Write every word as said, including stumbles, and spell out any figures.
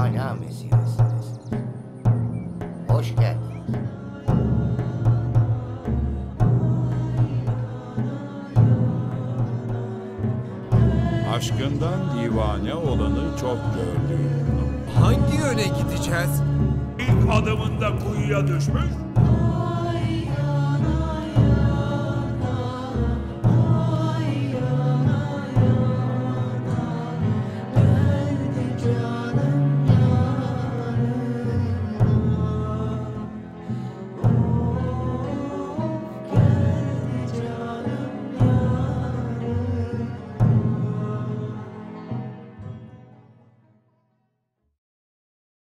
mana meselesindesiniz. Hoş geldiniz. Aşkından divane olanı çok gördüm. Hangi yöne gideceğiz? İlk adımında kuyuya düşmüş,